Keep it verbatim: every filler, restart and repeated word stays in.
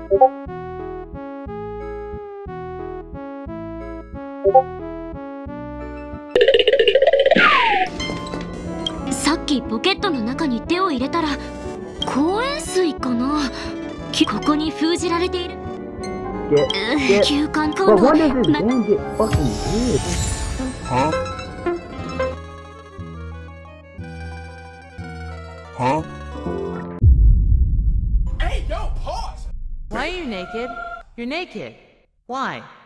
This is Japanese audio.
さっきポケットの中に手を入れたら公園水かな。きここに封じられている。 Get, う get. 休館コ Bro, ード when does this ま game get fucking good? Huh? Huh? Hey, yo, pause! Why are you naked? You're naked. Why?